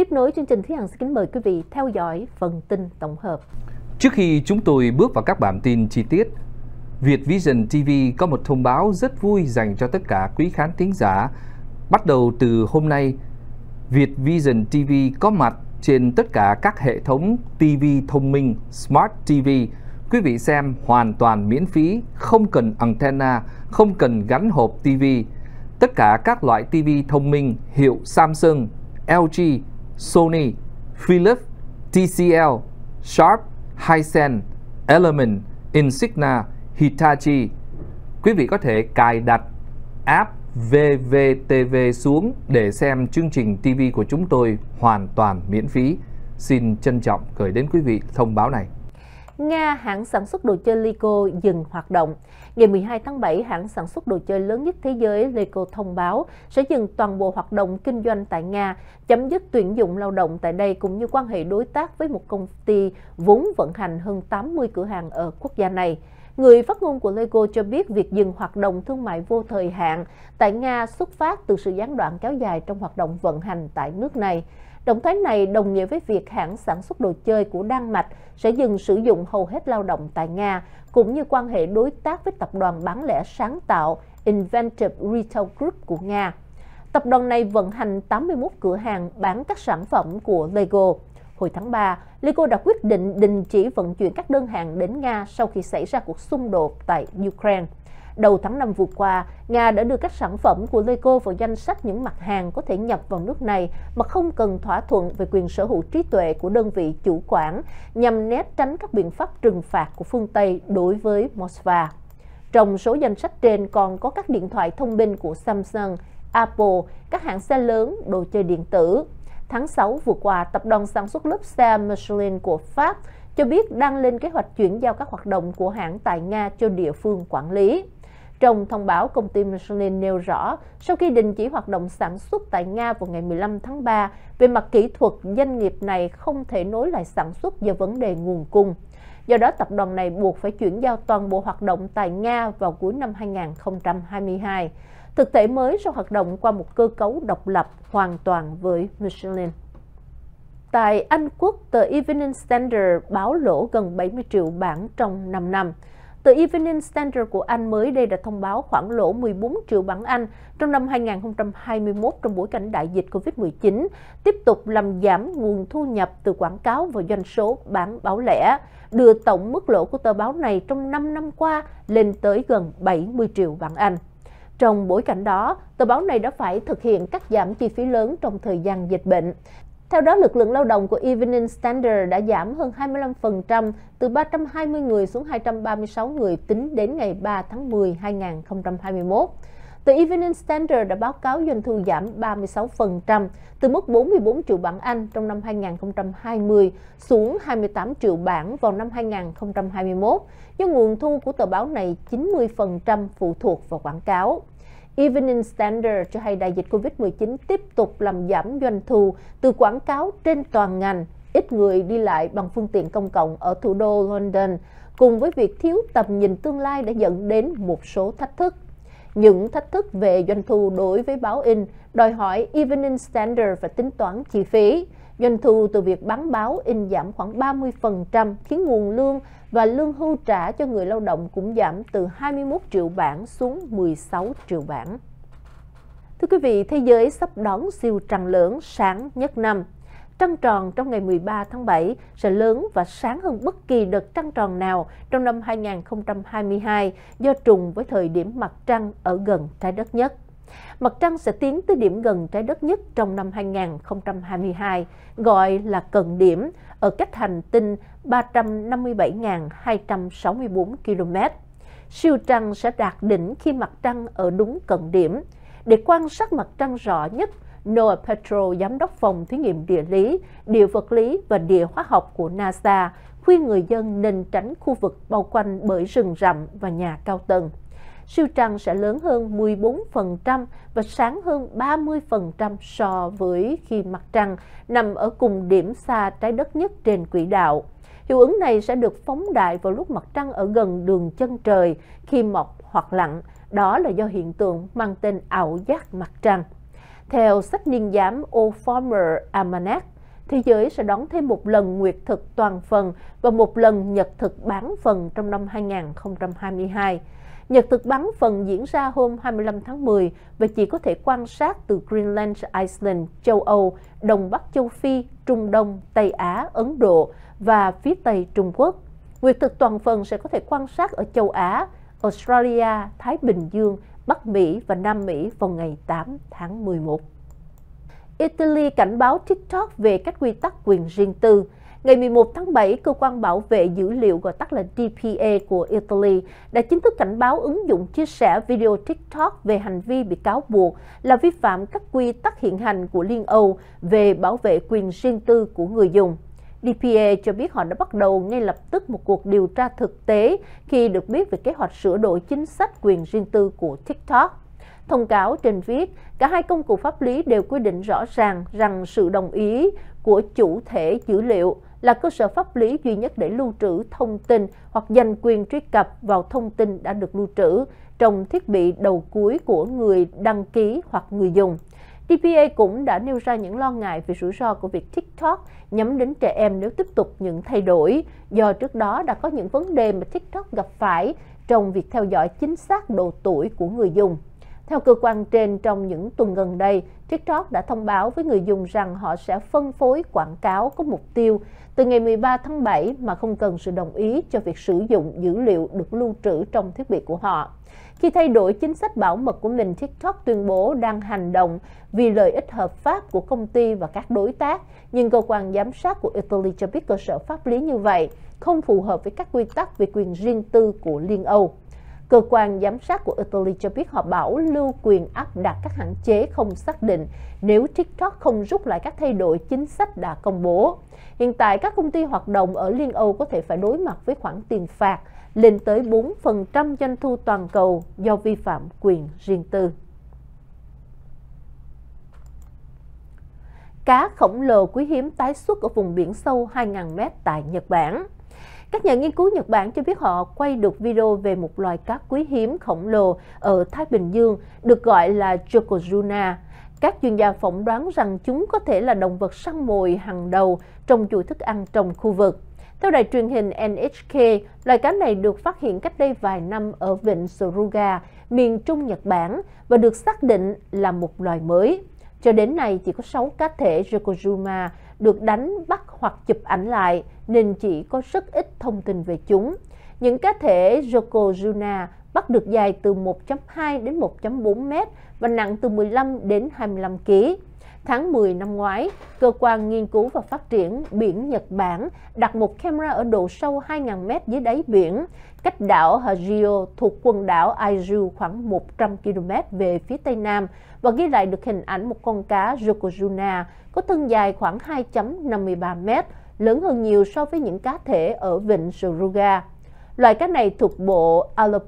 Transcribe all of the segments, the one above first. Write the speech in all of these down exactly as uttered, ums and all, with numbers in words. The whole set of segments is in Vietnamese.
Tiếp nối chương trình, Thúy Hằng xin kính mời quý vị theo dõi phần tin tổng hợp. Trước khi chúng tôi bước vào các bản tin chi tiết, Việt Vision ti vi có một thông báo rất vui dành cho tất cả quý khán thính giả. Bắt đầu từ hôm nay, Việt Vision ti vi có mặt trên tất cả các hệ thống ti vi thông minh Smart ti vi. Quý vị xem hoàn toàn miễn phí, không cần antenna, không cần gắn hộp ti vi. Tất cả các loại ti vi thông minh hiệu Samsung, lờ giê, Sony, Philips, tê xê lờ, Sharp, Hisense, Element, Insignia, Hitachi. Quý vị có thể cài đặt app vê vê tê vê xuống để xem chương trình ti vi của chúng tôi hoàn toàn miễn phí. Xin trân trọng gửi đến quý vị thông báo này. Nga, hãng sản xuất đồ chơi Lego dừng hoạt động. Ngày mười hai tháng bảy, hãng sản xuất đồ chơi lớn nhất thế giới Lego thông báo sẽ dừng toàn bộ hoạt động kinh doanh tại Nga, chấm dứt tuyển dụng lao động tại đây cũng như quan hệ đối tác với một công ty vốn vận hành hơn tám mươi cửa hàng ở quốc gia này. Người phát ngôn của Lego cho biết việc dừng hoạt động thương mại vô thời hạn tại Nga xuất phát từ sự gián đoạn kéo dài trong hoạt động vận hành tại nước này. Động thái này đồng nghĩa với việc hãng sản xuất đồ chơi của Đan Mạch sẽ dừng sử dụng hầu hết lao động tại Nga, cũng như quan hệ đối tác với tập đoàn bán lẻ sáng tạo Inventive Retail Group của Nga. Tập đoàn này vận hành tám mươi mốt cửa hàng bán các sản phẩm của Lego. Hồi tháng ba, Lego đã quyết định đình chỉ vận chuyển các đơn hàng đến Nga sau khi xảy ra cuộc xung đột tại Ukraine. Đầu tháng năm vừa qua, Nga đã đưa các sản phẩm của Lego vào danh sách những mặt hàng có thể nhập vào nước này mà không cần thỏa thuận về quyền sở hữu trí tuệ của đơn vị chủ quản, nhằm né tránh các biện pháp trừng phạt của phương Tây đối với Moscow. Trong số danh sách trên còn có các điện thoại thông minh của Samsung, Apple, các hãng xe lớn, đồ chơi điện tử. Tháng sáu vừa qua, tập đoàn sản xuất lốp xe Michelin của Pháp cho biết đang lên kế hoạch chuyển giao các hoạt động của hãng tại Nga cho địa phương quản lý. Trong thông báo, công ty Michelin nêu rõ, sau khi đình chỉ hoạt động sản xuất tại Nga vào ngày mười lăm tháng ba, về mặt kỹ thuật, doanh nghiệp này không thể nối lại sản xuất do vấn đề nguồn cung. Do đó, tập đoàn này buộc phải chuyển giao toàn bộ hoạt động tại Nga vào cuối năm hai nghìn không trăm hai mươi hai. Thực thể mới sau hoạt động qua một cơ cấu độc lập hoàn toàn với Michelin. Tại Anh Quốc, tờ Evening Standard báo lỗ gần bảy mươi triệu bảng trong năm năm. Tờ Evening Standard của Anh mới đây đã thông báo khoản lỗ mười bốn triệu bảng Anh trong năm hai nghìn không trăm hai mươi mốt trong bối cảnh đại dịch Covid mười chín, tiếp tục làm giảm nguồn thu nhập từ quảng cáo và doanh số bán báo lẻ, đưa tổng mức lỗ của tờ báo này trong năm năm qua lên tới gần bảy mươi triệu bảng Anh. Trong bối cảnh đó, tờ báo này đã phải thực hiện cắt giảm chi phí lớn trong thời gian dịch bệnh. Theo đó, lực lượng lao động của Evening Standard đã giảm hơn hai mươi lăm phần trăm, từ ba trăm hai mươi người xuống hai trăm ba mươi sáu người tính đến ngày ba tháng mười năm hai nghìn không trăm hai mươi mốt. Tờ Evening Standard đã báo cáo doanh thu giảm ba mươi sáu phần trăm, từ mức bốn mươi bốn triệu bảng Anh trong năm hai nghìn không trăm hai mươi xuống hai mươi tám triệu bảng vào năm hai nghìn không trăm hai mươi mốt, do nguồn thu của tờ báo này chín mươi phần trăm phụ thuộc vào quảng cáo. Evening Standard cho hay đại dịch Covid mười chín tiếp tục làm giảm doanh thu từ quảng cáo trên toàn ngành, ít người đi lại bằng phương tiện công cộng ở thủ đô London, cùng với việc thiếu tầm nhìn tương lai đã dẫn đến một số thách thức. Những thách thức về doanh thu đối với báo in đòi hỏi Evening Standard phải tính toán chi phí. Doanh thu từ việc bán báo in giảm khoảng ba mươi phần trăm, khiến nguồn lương và lương hưu trả cho người lao động cũng giảm từ hai mươi mốt triệu bảng xuống mười sáu triệu bảng. Thưa quý vị, thế giới sắp đón siêu trăng lớn sáng nhất năm. Trăng tròn trong ngày mười ba tháng bảy sẽ lớn và sáng hơn bất kỳ đợt trăng tròn nào trong năm hai nghìn không trăm hai mươi hai do trùng với thời điểm mặt trăng ở gần trái đất nhất. Mặt trăng sẽ tiến tới điểm gần trái đất nhất trong năm hai nghìn không trăm hai mươi hai, gọi là cận điểm, ở cách hành tinh ba trăm năm mươi bảy nghìn hai trăm sáu mươi tư ki lô mét. Siêu trăng sẽ đạt đỉnh khi mặt trăng ở đúng cận điểm. Để quan sát mặt trăng rõ nhất, Noah Petro, giám đốc phòng thí nghiệm địa lý, địa vật lý và địa hóa học của NASA, khuyên người dân nên tránh khu vực bao quanh bởi rừng rậm và nhà cao tầng. Siêu trăng sẽ lớn hơn mười bốn phần trăm và sáng hơn ba mươi phần trăm so với khi mặt trăng nằm ở cùng điểm xa trái đất nhất trên quỹ đạo. Hiệu ứng này sẽ được phóng đại vào lúc mặt trăng ở gần đường chân trời khi mọc hoặc lặn. Đó là do hiện tượng mang tên ảo giác mặt trăng. Theo sách niên giám Old Farmer Almanac, thế giới sẽ đón thêm một lần nguyệt thực toàn phần và một lần nhật thực bán phần trong năm hai nghìn không trăm hai mươi hai. Nhật thực bán phần diễn ra hôm hai mươi lăm tháng mười và chỉ có thể quan sát từ Greenland, Iceland, châu Âu, Đông Bắc châu Phi, Trung Đông, Tây Á, Ấn Độ và phía Tây Trung Quốc. Nguyệt thực toàn phần sẽ có thể quan sát ở châu Á, Australia, Thái Bình Dương, Bắc Mỹ và Nam Mỹ vào ngày tám tháng mười một. Italy cảnh báo TikTok về các quy tắc quyền riêng tư. Ngày mười một tháng bảy, Cơ quan Bảo vệ Dữ liệu gọi tắt là D P A của Italy đã chính thức cảnh báo ứng dụng chia sẻ video TikTok về hành vi bị cáo buộc là vi phạm các quy tắc hiện hành của Liên Âu về bảo vệ quyền riêng tư của người dùng. D P A cho biết họ đã bắt đầu ngay lập tức một cuộc điều tra thực tế khi được biết về kế hoạch sửa đổi chính sách quyền riêng tư của TikTok. Thông cáo trên viết, cả hai công cụ pháp lý đều quy định rõ ràng rằng sự đồng ý của chủ thể dữ liệu là cơ sở pháp lý duy nhất để lưu trữ thông tin hoặc giành quyền truy cập vào thông tin đã được lưu trữ trong thiết bị đầu cuối của người đăng ký hoặc người dùng. D P A cũng đã nêu ra những lo ngại về rủi ro của việc TikTok nhắm đến trẻ em nếu tiếp tục những thay đổi, do trước đó đã có những vấn đề mà TikTok gặp phải trong việc theo dõi chính xác độ tuổi của người dùng. Theo cơ quan trên, trong những tuần gần đây, TikTok đã thông báo với người dùng rằng họ sẽ phân phối quảng cáo có mục tiêu từ ngày mười ba tháng bảy mà không cần sự đồng ý cho việc sử dụng dữ liệu được lưu trữ trong thiết bị của họ. Khi thay đổi chính sách bảo mật của mình, TikTok tuyên bố đang hành động vì lợi ích hợp pháp của công ty và các đối tác, nhưng cơ quan giám sát của Italy cho biết cơ sở pháp lý như vậy không phù hợp với các quy tắc về quyền riêng tư của Liên Âu. Cơ quan giám sát của Italy cho biết họ bảo lưu quyền áp đặt các hạn chế không xác định nếu TikTok không rút lại các thay đổi chính sách đã công bố. Hiện tại, các công ty hoạt động ở Liên Âu có thể phải đối mặt với khoản tiền phạt lên tới bốn phần trăm doanh thu toàn cầu do vi phạm quyền riêng tư. Cá khổng lồ quý hiếm tái xuất ở vùng biển sâu hai nghìn mét tại Nhật Bản. Các nhà nghiên cứu Nhật Bản cho biết họ quay được video về một loài cá quý hiếm khổng lồ ở Thái Bình Dương được gọi là Yokozuna. Các chuyên gia phỏng đoán rằng chúng có thể là động vật săn mồi hàng đầu trong chuỗi thức ăn trong khu vực. Theo đài truyền hình N H K, loài cá này được phát hiện cách đây vài năm ở vịnh Suruga, miền Trung Nhật Bản và được xác định là một loài mới. Cho đến nay, chỉ có sáu cá thể Yokozuna được đánh bắt hoặc chụp ảnh lại nên chỉ có rất ít thông tin về chúng. Những cá thể Yokozuna bắt được dài từ một phẩy hai đến một phẩy bốn mét và nặng từ mười lăm đến hai mươi lăm ki lô gam. Tháng mười năm ngoái, Cơ quan Nghiên cứu và Phát triển Biển Nhật Bản đặt một camera ở độ sâu hai nghìn mét dưới đáy biển, cách đảo Hagio thuộc quần đảo Aizu khoảng một trăm ki lô mét về phía tây nam và ghi lại được hình ảnh một con cá Yokozuna có thân dài khoảng hai phẩy năm mươi ba mét, lớn hơn nhiều so với những cá thể ở vịnh Suruga. Loài cá này thuộc bộ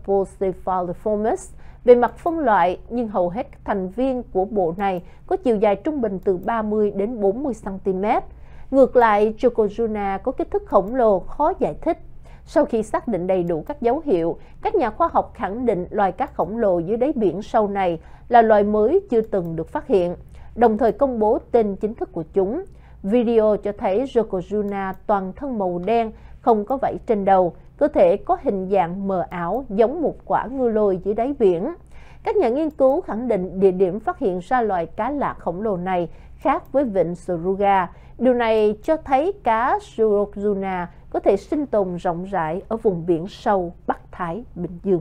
Alopocephaliformes về mặt phân loại, nhưng hầu hết các thành viên của bộ này có chiều dài trung bình từ ba mươi đến bốn mươi xăng ti mét. Ngược lại, Yokozuna có kích thước khổng lồ khó giải thích. Sau khi xác định đầy đủ các dấu hiệu, các nhà khoa học khẳng định loài cá khổng lồ dưới đáy biển sâu này là loài mới chưa từng được phát hiện, đồng thời công bố tên chính thức của chúng. Video cho thấy Yokozuna toàn thân màu đen, không có vảy trên đầu, cơ thể có hình dạng mờ ảo giống một quả ngư lôi dưới đáy biển. Các nhà nghiên cứu khẳng định địa điểm phát hiện ra loài cá lạ khổng lồ này khác với vịnh Suruga. Điều này cho thấy cá Yokozuna có thể sinh tồn rộng rãi ở vùng biển sâu Bắc Thái Bình Dương.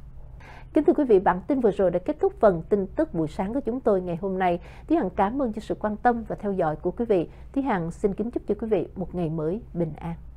Kính thưa quý vị, bản tin vừa rồi đã kết thúc phần tin tức buổi sáng của chúng tôi ngày hôm nay. Thúy Hằng cảm ơn cho sự quan tâm và theo dõi của quý vị. Thúy Hằng xin kính chúc cho quý vị một ngày mới bình an.